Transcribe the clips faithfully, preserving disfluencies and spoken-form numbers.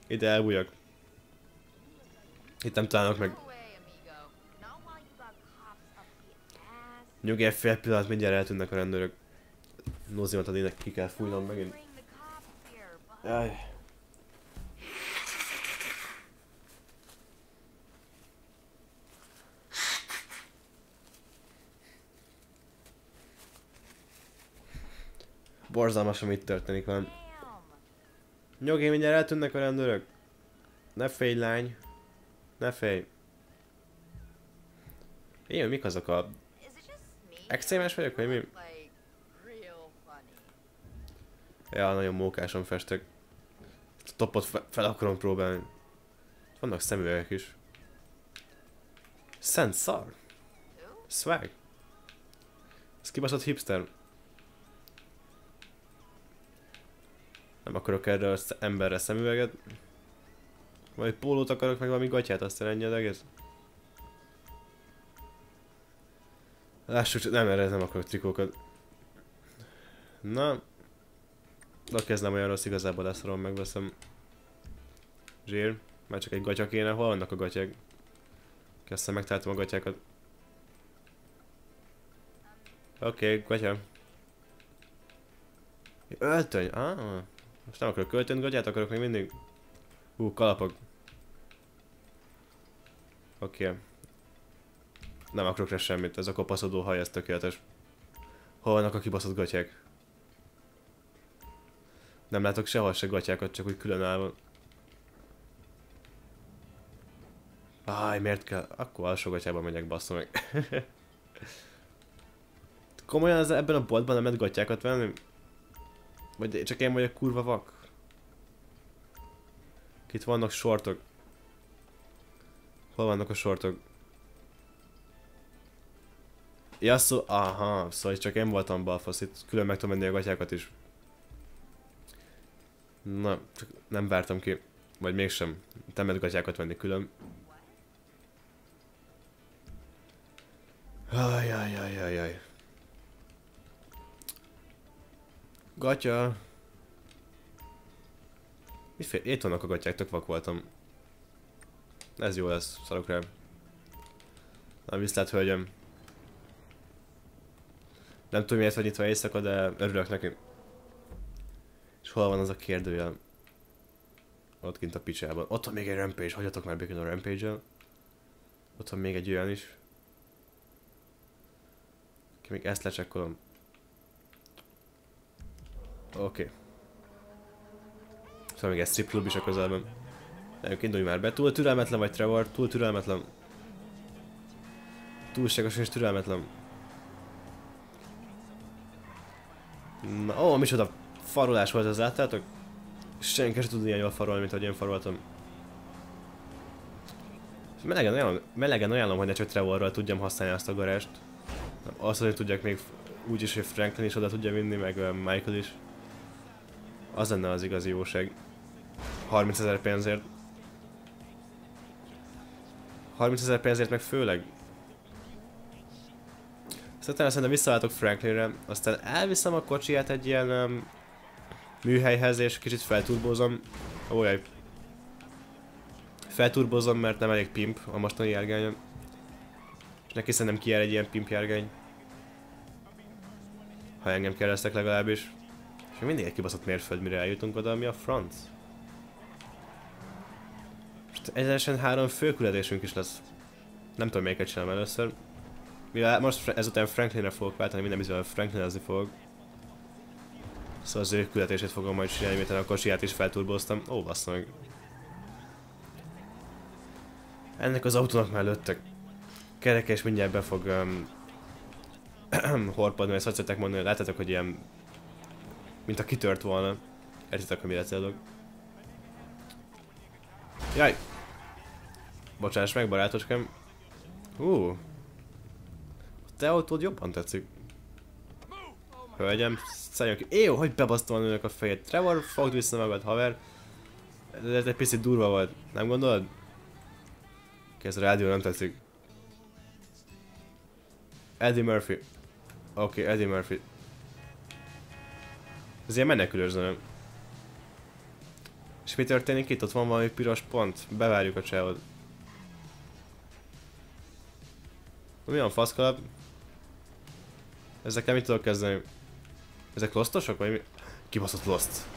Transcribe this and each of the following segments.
Ide elbújjak. Itt nem találnak meg. Nyugi, egy fél pillanat, mindjárt eltűnnek a rendőrök. Nózimat ad ének, ki kell fújnom megint. Jaj. Borzalmas, amit történik velem. Nyugi, mindjárt eltűnnek a rendőrök. Ne félj, lány. Ne félj. Én, mik azok a... Extrémes vagyok, vagy mi? Ja, nagyon mókásan festek. A topot fe fel akarom próbálni. Vannak szemüvegek is. Szent szar. Swag. Ez kibaszott hipster. Nem akarok erre az emberre szemüveget. Vagy pólót akarok, meg valami gatyát, aztán ennyi az egész. Lássuk, nem, erre nem akarok trikókat. Na. De ez nem olyan rossz, igazából leszarom, megveszem. Zsír. Már csak egy gatya kéne, hol vannak a gatyák? Aztán megtaláltam a gatyákat. Oké, okay, gatya. Öltöny, ah. Most nem akarok öltönyt, gatyát akarok még mindig. Hú, kalapok. Oké. Okay. Nem akarok rá semmit, ez a kopaszodó haj, ez tökéletes. Hol vannak a kibaszott gatyák? Nem látok sehol se gatyákat, csak úgy különállva. Áj, miért kell? Akkor alsó gatyában megyek, bassza meg. Komolyan az ebben a boltban nem lehet gatyákat venni? Vagy csak én vagyok kurva vak? Itt vannak sortok. Hol vannak a sortok? Ja, szó... Aha, szóval csak én voltam balfasz, itt külön meg tudom venni a gatyákat is. Na, csak nem vártam ki. Vagy mégsem. Nem lehet gatyákat venni külön. Ajajajajajaj. Gatya. Miféle? Itt vannak a gatyák, tök vak voltam. Ez jó lesz, szarok rá. Na, viszlát, hölgyem. Nem tudom, miért vagy nyitva éjszaka, de örülök neki. És hol van az a kérdőjel? Ott kint a picsában. Ott van még egy rampage, hagyjatok már békén a rampage-el. Ott van még egy olyan is. Ki még ezt lecsekkolom. Oké. Okay. Szóval még egy strip club is a közelben. Egyébként indulj már be. Túl türelmetlen vagy, Trevor? Túl türelmetlen. Túlságosan és türelmetlen. Na, ó, micsoda farolás volt ez, láttátok? Senki sem tud ilyen jól farolni, mint ahogy én faroltam. Melegen ajánlom, melegen ajánlom, hogy ne csak Trevorral tudjam használni azt a garást. Azt, hogy tudják még úgy is, hogy Franklin is oda tudja vinni, meg Michael is. Az lenne az igazi jóság. harmincezer pénzért. harmincezer pénzért meg főleg. Aztán szerintem visszaváltok Franklinre, aztán elviszem a kocsiját egy ilyen um, műhelyhez és kicsit felturbózom. Ójaj. Felturbózom, mert nem elég pimp a mostani járgányon. És neki szerintem kijár egy ilyen pimp járgány. Ha engem kérdeztek legalábbis. És még mindig egy kibaszott mérföld, mire eljutunk oda, mi a franc? Most egyenesen három főküldetésünk is lesz. Nem tudom, melyiket csinálom először. Mivel most ezután Franklinre fogok váltani, minden bizony Franklinezni fogok. Szóval az ő küldetését fogom majd csinálni, miután a kocsiját is felturbóztam. Ó, bassza meg. Ennek az autónak már lőttek. Kereke és mindjárt be fog um, horpadni, vagy azt szokták mondani, láttátok, hogy ilyen... mint a kitört volna. Értitek, hogy mire célok. Jaj! Bocsáss meg, barátocskám. Hú! A te autód jobban tetszik. Hölgyem, szálljunk ki. Éjjó, hogy bebasztom önök a fejét. Trevor, fogd vissza magad, haver. Ez egy picit durva volt, nem gondolod? Ez a rádió nem tetszik. Eddie Murphy. Oké, okay, Eddie Murphy. Ez ilyen menekülős zene. És mi történik itt? Ott van valami piros pont. Bevárjuk a csávot. Mi van faszkalap? Ezekkel mit tudok kezdeni? Ezek losztosok vagy mi? Kibaszott lost.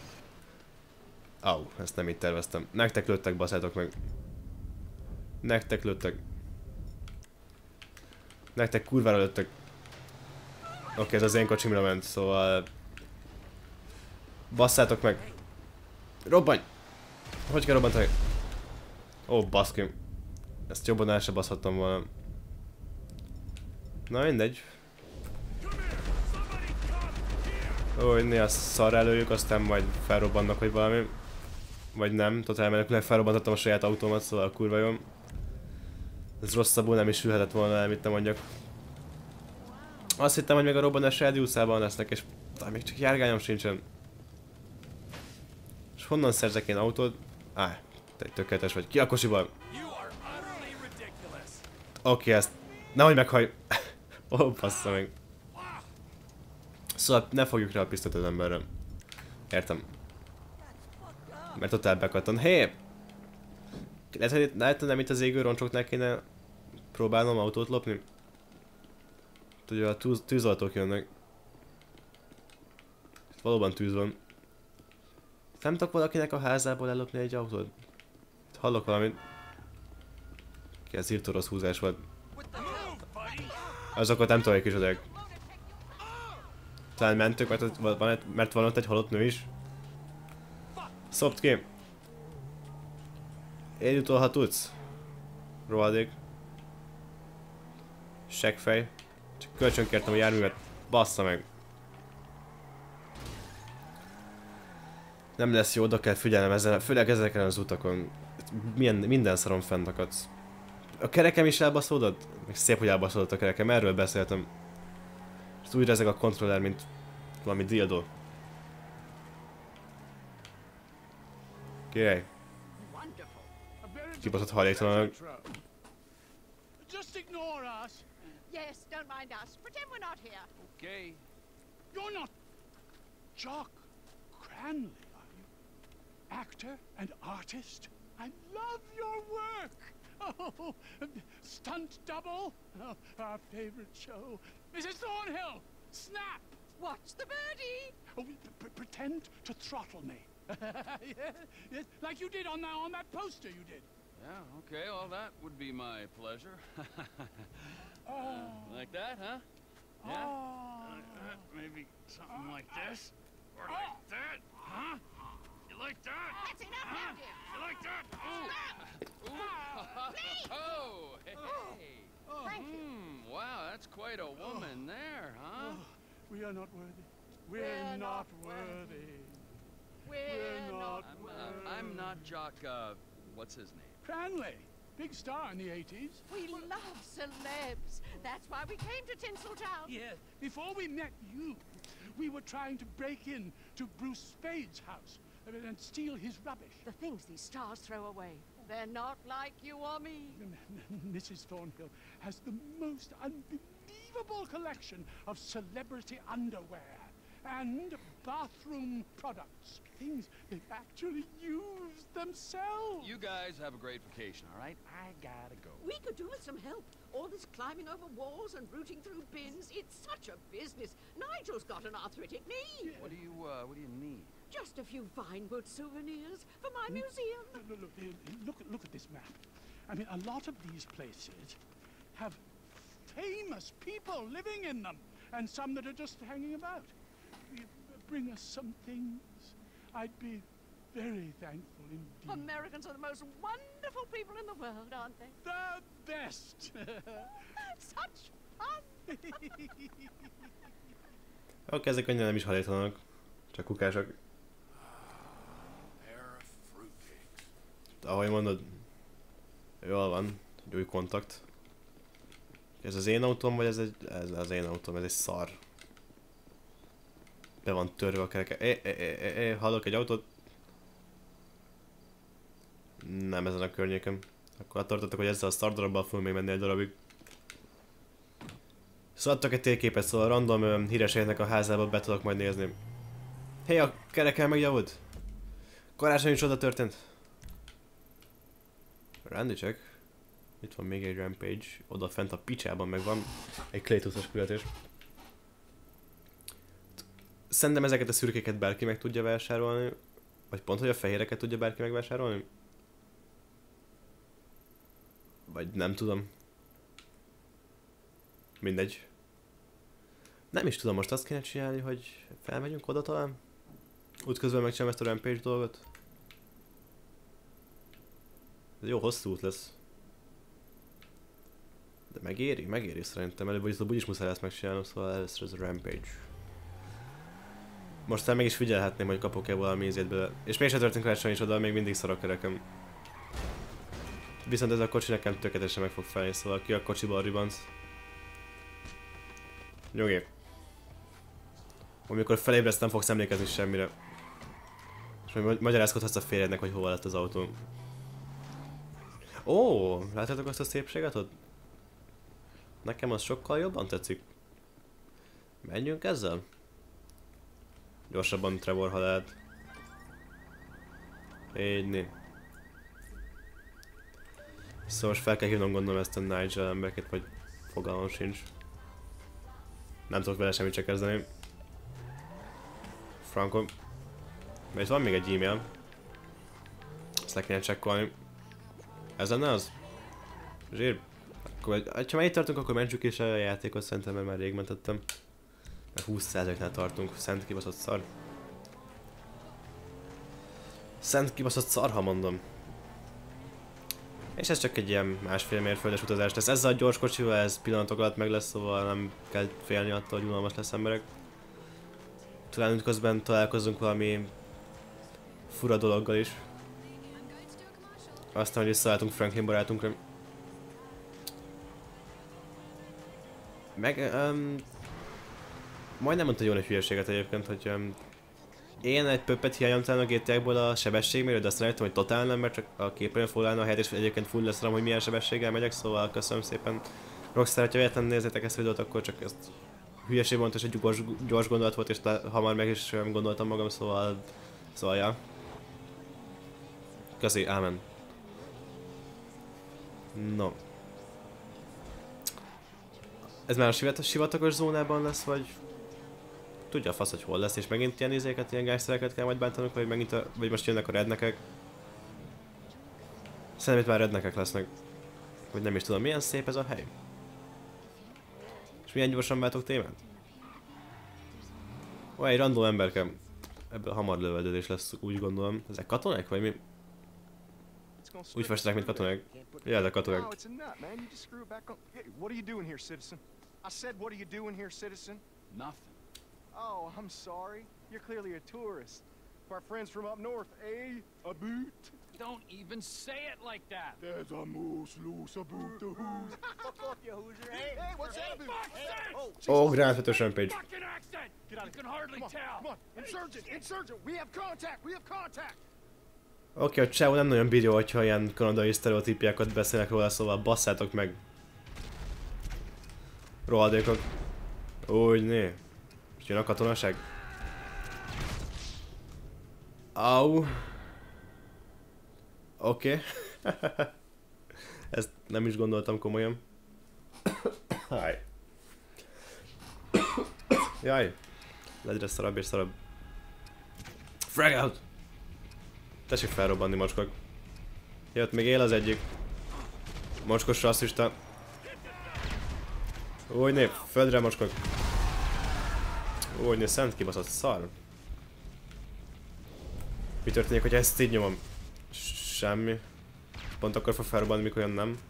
Au, ezt nem így terveztem. Nektek lőttek, baszátok meg. Nektek lőttek. Nektek kurvára lőttek. Oké, okay, ez az én kocsimra ment, szóval... Basszátok meg! Robbanj! Hogy kell robbantani? Ó, baszki. Ezt jobban el se baszhattam volna. Na mindegy. Ó, néha szar előjük, aztán majd felrobbannak, vagy valami. Vagy nem, totál menekülnek, felrobbantottam a saját autómat, szóval kurva jó. Ez rosszabbul nem is sülhetett volna el, mit nem mondjak. Azt hittem, hogy még a robbanás rádiuszában lesznek, és talán még csak járgányom sincsen. És honnan szerzek én autót? Á, te tökéletes vagy. Ki a kocsiban? Oké, okay, ezt... Nehogy meghaj... Ó, oh, bassza meg. Szóval ne fogjuk rá a pisztolyt az emberre. Értem. Mert totál bekattan. Hé! Hey! Lehet, hogy lehet, nem itt az égő roncsoknál kéne próbálnom autót lopni? Ugye a tűz, tűzoltók jönnek. Itt valóban tűz van. Nem tudok valakinek a házából ellopni egy autót? Itt hallok valamit. Ki ez írtó rossz húzás volt. Azokat nem tudom, hogy kisodák. Talán mentők, mert, van, mert van ott egy halott nő is. Szopt ki! Én jutol, ha tudsz. Rohadék. Seggfej. Csak kölcsön kértem a járművet. Bassza meg. Nem lesz jó, oda kell figyelnem ezzel, főleg ezeken az utakon. Milyen, minden szarom fent akadsz. A kerekem is elbaszódott? Még szép, hogy elbaszódott a kerekem, erről beszéltem. És úgy rezeg a kontroller, mint valami dildo. Király. Kibaszott hajléktalanok. Just ignore us. Yes, don't mind us. Pretend we're not here. Okay. You're not Jock Cranley, are you? Actor and artist? I love your work. Oh, stunt double. Oh, our favorite show. Missus Thornhill, snap. Watch the birdie. Oh, p pretend to throttle me. yes, yes, like you did on that on that poster you did. Yeah, okay, well that would be my pleasure. Oh. Uh, like that, huh? Yeah? Oh. Like that, maybe something like this? Or Oh. like that? Huh? You like that? That's enough Huh? now, dear. You like that? Ooh! Ooh! Please. Oh! Hey! hey. Oh. Thank you. Hmm, wow, that's quite a woman there, huh? Oh, we are not worthy. We're, We're not, not worthy. We're, We're not not. I'm, uh, I'm not Jock, uh, what's his name? Cranley, big star in the eighties. We love celebs. That's why we came to Tinseltown. Yes. Before we met you, we were trying to break in to Bruce Spade's house uh, and steal his rubbish. The things these stars throw away. They're not like you or me. Missus Thornhill has the most unbelievable collection of celebrity underwear and bathroom products. Things they actually use themselves. You guys have a great vacation, all right? I gotta go. We could do with some help. All this climbing over walls and rooting through bins. It's such a business. Nigel's got an arthritic knee. What do you, uh, what do you need? Just a few fine wood souvenirs for my museum. Look, look, look, look at this map. I mean, a lot of these places have famous people living in them, and some that are just hanging about. You bring us some things, I'd be very thankful indeed. Americans are the most wonderful people in the world, aren't they? The best! Such fun! Oké, ezek annyira nem is hajléktalanok. Csak kukások. Ahogy mondod, jól van, egy új kontakt. Ez az én autóm, vagy ez, egy, ez az én autóm, ez egy szar. Be van törve a kereke. É, é, é, é, é, hallok egy autót. Nem ezen a környéken. Akkor tartottak, hogy ezzel a szar darabbal fogunk még menni egy darabig. Szóval adtak egy térképet, szóval random ö, híreségnek a házába be tudok majd nézni. Hé, hey, a kerekel megjavult? Karácsonyi csoda történt. Rendi check. Itt van még egy rampage. Oda fent a picsában meg van egy Kratos-os küldetés. Szerintem ezeket a szürkéket bárki meg tudja vásárolni. Vagy pont, hogy a fehéreket tudja bárki megvásárolni? Vagy nem tudom. Mindegy. Nem is tudom, most azt kéne csinálni, hogy felmegyünk oda talán? Útközben megcsinálom ezt a rampage dolgot. Ez jó hosszú út lesz. De megéri? Megéri szerintem. Előbb vagy úgyis muszáj ezt megcsinálnom, szóval először ez a rampage. Most talán meg is figyelhetném, hogy kapok-e valami ízét belőle. És mégsem történt karácsonyi csoda, még mindig szar a kerekem. Viszont ez a kocsi nekem tökéletesen meg fog felni, szóval ki a kocsiból ribanc. Nyugi. Amikor felébresz, nem fogsz emlékezni semmire. És majd magyarázkodhatsz a férjednek, hogy hova lett az autó. Ó, látjátok azt a szépséget ott? Nekem az sokkal jobban tetszik. Menjünk ezzel? Gyorsabban Trevor, ha lehet. Így. Szóval most fel kell hívnom gondolom ezt a Nigel embereket, vagy fogalmam sincs. Nem tudok vele semmit se kezdeni. Franco. Mert itt van még egy e-mail. Ezt le kéne csekkolni. Ez lenne az? Zsír. Akkor, ha már itt tartunk, akkor mentsük is a játékot, szerintem, mert már rég mentettem. Mert húsz százaléknál tartunk, szent kibaszott szar. Szent kibaszott szar, ha mondom. És ez csak egy ilyen másfél mérföldes utazás lesz. Ezzel a gyors kocsival ez pillanatok alatt meg lesz, szóval nem kell félni attól, hogy unalmas lesz emberek. Talán közben találkozunk valami fura dologgal is. Aztán, hogy visszaálltunk Franklin barátunkra. Meg... Um, majdnem mondta jól egy hülyeséget egyébként, hogy um, én egy pöppet hiányom talán a gé té á-ból a sebességmérő, de aztán rájöttem, hogy totál nem, mert csak a képen foglalna a helyet, és egyébként full lesz rám, hogy milyen sebességgel megyek, szóval köszönöm szépen. Rockstar, ha véletlenül nézzétek ezt a videót, akkor csak ezt hülyeség mondta, és egy gyors, gyors gondolat volt, és hamar meg is gondoltam magam, szóval... Szóval, ja. Köszi, ámen. No. Ez már a sivatagos zónában lesz, vagy... Tudja a fasz, hogy hol lesz, és megint ilyen izéket, ilyen gangstereket kell majd bántanunk, vagy megint a... vagy most jönnek a rednekek. Szerintem itt már rednekek lesznek. Vagy nem is tudom, milyen szép ez a hely. És milyen gyorsan váltok témát? Ó, egy random emberkem. Ebből hamar lövöldözés lesz, úgy gondolom. Ezek katonák, vagy mi? Úgy festenek, mint katonák. Ja, ezek katonák. Nothing. Oh, I'm sorry. You're clearly a tourist. Our friends from up north, eh? A boot? Don't even say it like that. There's a moose loose about the who's. Fuck you, Hoosier. Hey, hey, what's that about? Ó, gránfötös rampage. Fucking accent! Get out of You can hardly Come on, tell. come on. Insurgent, insurgent. We have contact. We have contact. Oké, okay, a csávó nem nagyon bírja, hogyha ilyen kanadai sztereotípiákat beszélnek róla, szóval basszátok meg. Rohadékok. Úgy né. És jön a katonaság. Au. Oké. Okay. Ezt nem is gondoltam komolyan. Háj. Jaj. Legyre szarabb és szarabb. Frag out! Tessék felrobbanni, mocskok. Jött, még él az egyik. Mocskos rasszista. Úgy nép, földre mocskok. Úgy nép, szent kibaszott szar. Mi történik, hogy ezt így nyomom? Semmi. Pont akkor fog felrobbanni, mikor jön nem.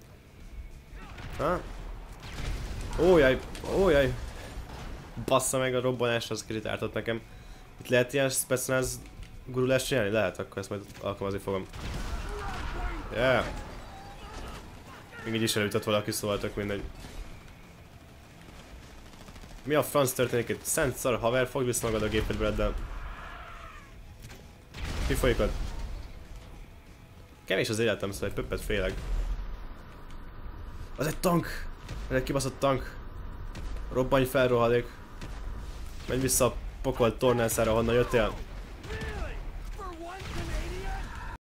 Ha? Ójaj, ójaj. Bassza meg, a robbanás az kicsit ártott nekem. Itt lehet ilyen speciális gurulást csinálni? Lehet, akkor ezt majd alkalmazni fogom. Yeah. Még így is elütött valaki, szóval tök mindegy. Mi a franc történik itt? Szent szar, haver, fogd vissza magad a gépedből. Mi folyik ott? Kevés az életem, szóval egy pöppet félek. Az egy tank! Ez egy kibaszott tank. Robbanj fel, rohadék. Menj vissza a pokol tornászára, honnan jöttél.